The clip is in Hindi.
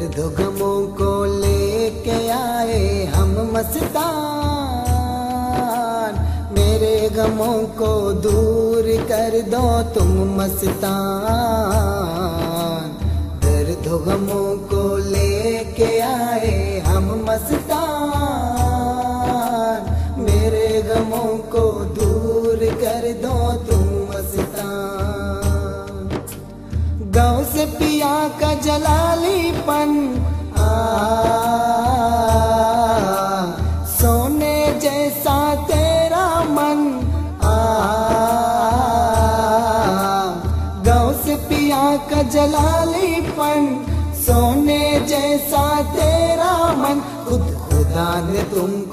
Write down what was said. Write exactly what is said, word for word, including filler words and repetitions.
दर्द गमों को लेके आए हम मस्तान, मेरे गमों को दूर कर दो तुम मस्तान। दर्द गमों को लेके आए हम मस्तान, मेरे गमों को दूर कर दो तुम मस्तान। गाँव से पिया का जलालीपन आ, सोने जैसा तेरा मन आ, गाँव से पिया का जलालीपन, सोने जैसा तेरा मन। खुद खुदा ने तुम